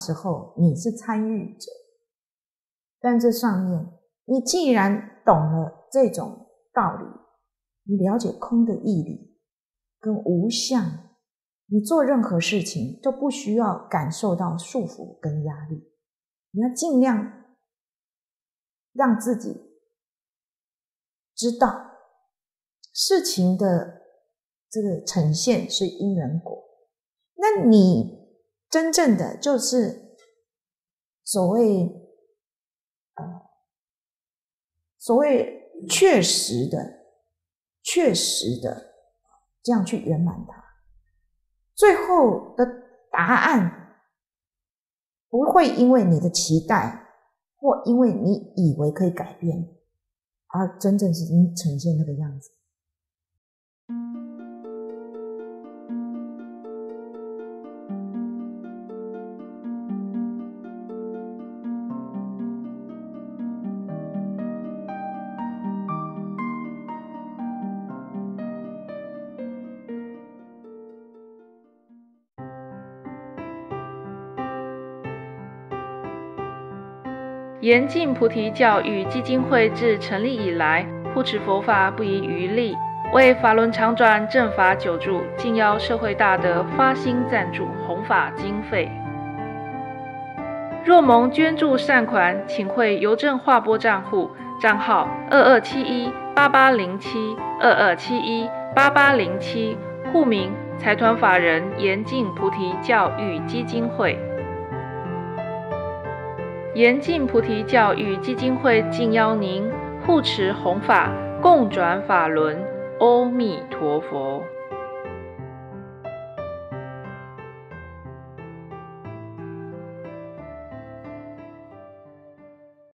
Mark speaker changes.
Speaker 1: 时候你是参与者，但这上面你既然懂了这种道理，你了解空的义理跟无相，你做任何事情都不需要感受到束缚跟压力，你要尽量让自己知道事情的这个呈现是因缘果，那你真正的就是所谓确实的这样去圆满它，最后的答案不会因为你的期待或因为你以为可以改变而真正是呈现那个样子。
Speaker 2: 严禁菩提教育基金会自成立以来，护持佛法不遗余力，为法轮常转正法久住，敬邀社会大德发心赞助弘法经费。若蒙捐助善款，请汇邮政划拨账户，账号2271880722718807，户名财团法人严禁菩提教育基金会。严禁菩提教育基金会敬邀您护持弘法，共转法轮。阿弥陀佛。